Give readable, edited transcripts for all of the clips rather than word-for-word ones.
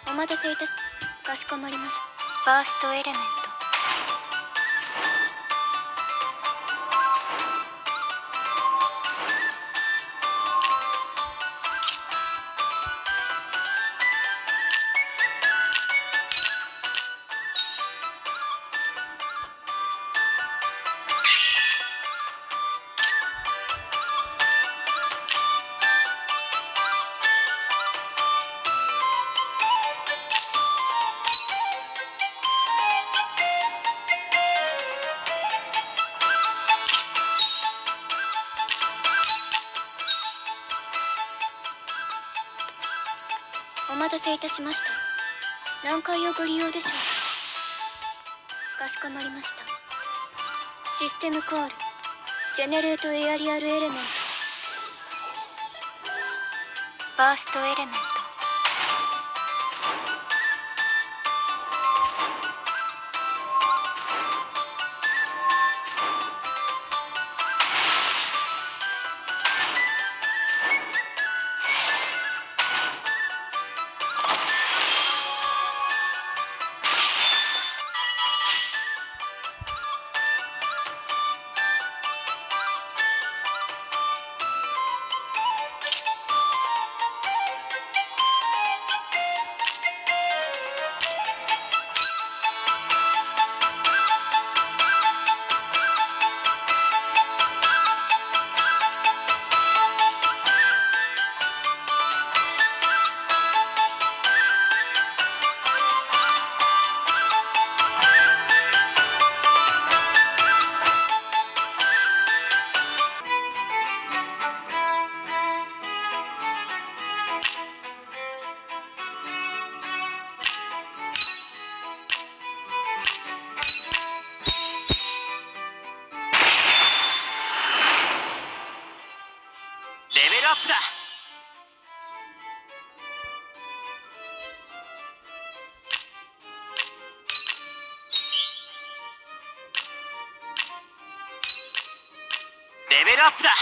お待たせいたし、かしこまりました。ファーストエレメント。お待たせいたしました。何階をご利用でしょうか。かしこまりました。システムコールジェネレートエアリアルエレメント。ファーストエレメント。 レベルアップだ。レベルアップだ。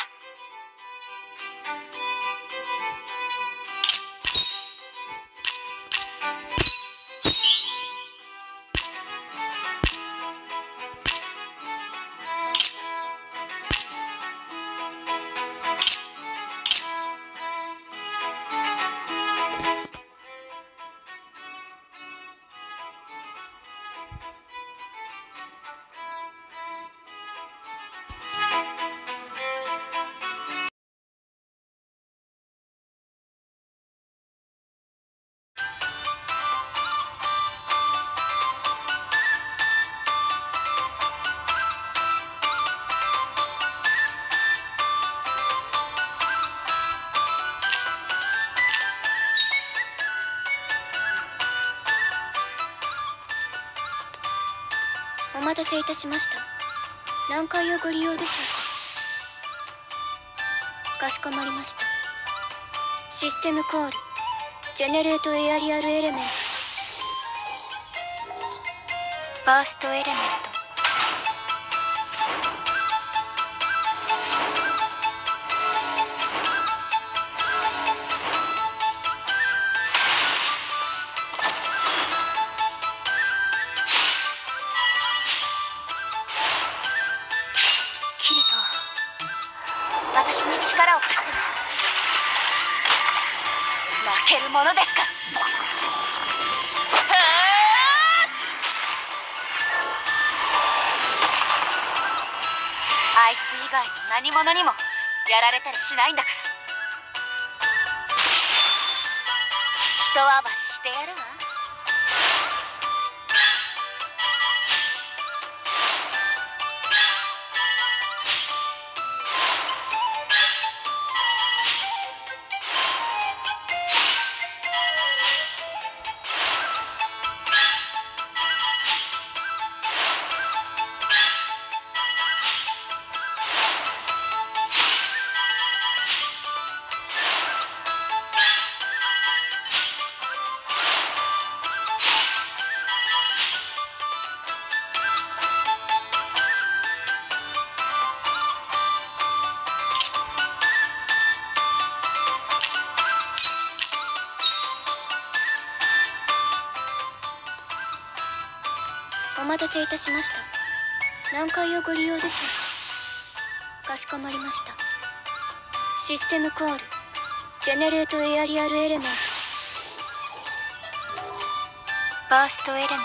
お待たせいたしました。何階をご利用でしょうか。かしこまりました。システムコールジェネレートエアリアルエレメント。ファーストエレメント。キリト、私に力を貸してね。負けるものですか。あいつ以外の何者にもやられたりしないんだから。人暴れしてやるわ。 待たせいたしました。何階をご利用でしょうか。かしこまりました。システムコールジェネレートエアリアルエレメント、バーストエレメント。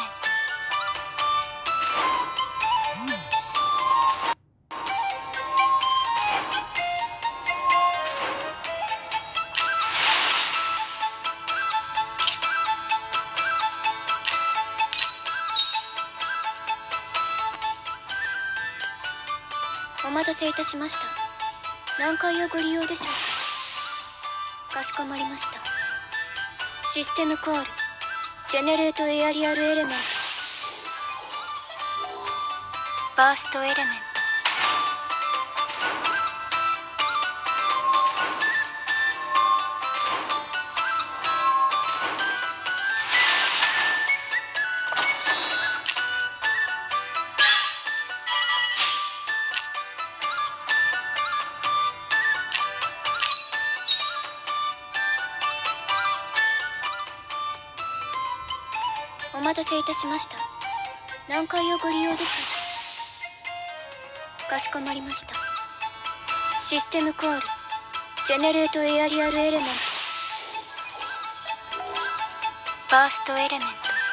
お待たせいたしました。何階をご利用でしょうか。かしこまりました。システムコールジェネレートエアリアルエレメント、バーストエレメント。お待たせいたしました。何階をご利用でしょうか。かしこまりました。システムコールジェネレートエアリアルエレメント、バーストエレメント。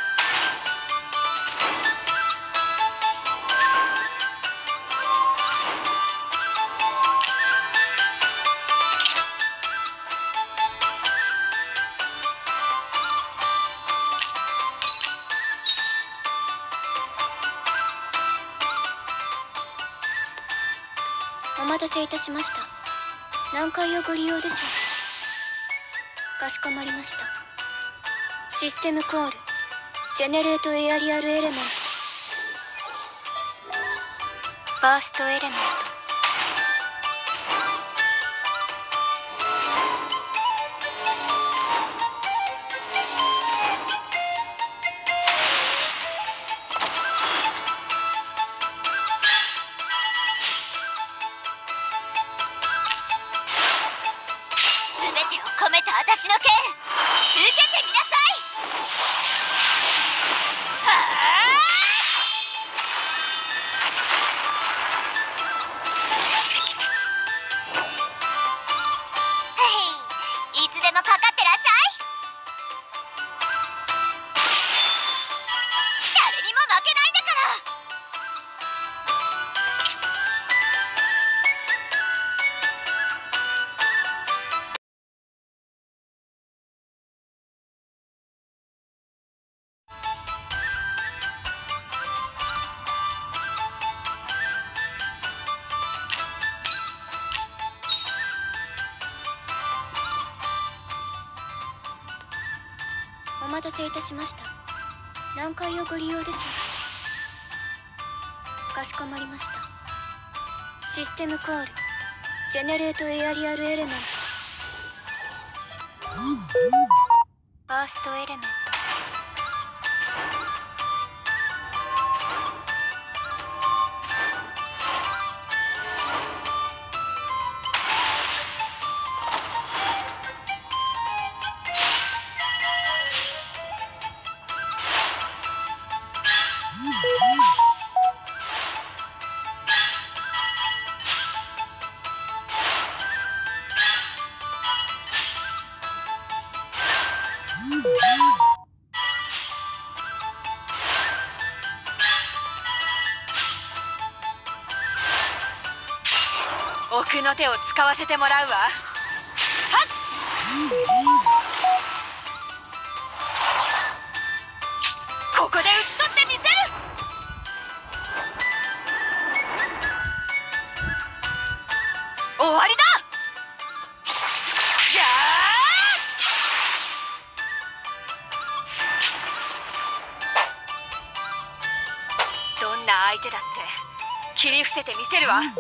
お待たせいたしました。何階をご利用でしょうか。かしこまりました。システムコールジェネレートエアリアルエレメント、バーストエレメント。 込めた私の剣、受けてみなさい。はあ、いつでもかかってらっしゃい。誰にも負けないんだから。 お待たせいたしました。何階をご利用でしょうか。かしこまりました。システムコールジェネレートエアリアルエレメント、バーストエレメント。 奥の手を使わせてもらうわ。はっ、ここで打ち取ってみせる。終わりだ。じゃあどんな相手だって切り伏せてみせるわ。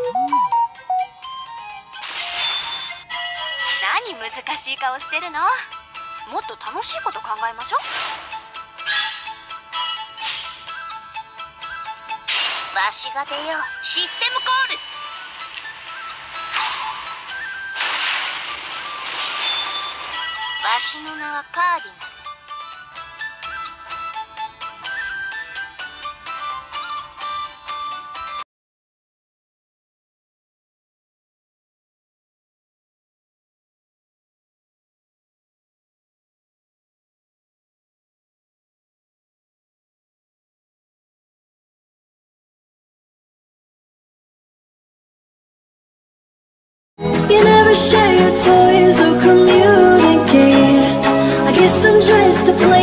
何難しい顔してるの。もっと楽しいこと考えましょう。わしが出よう。システムコール。わしの名はカーディナル。 never share your toys or communicate. I guess I'm just a player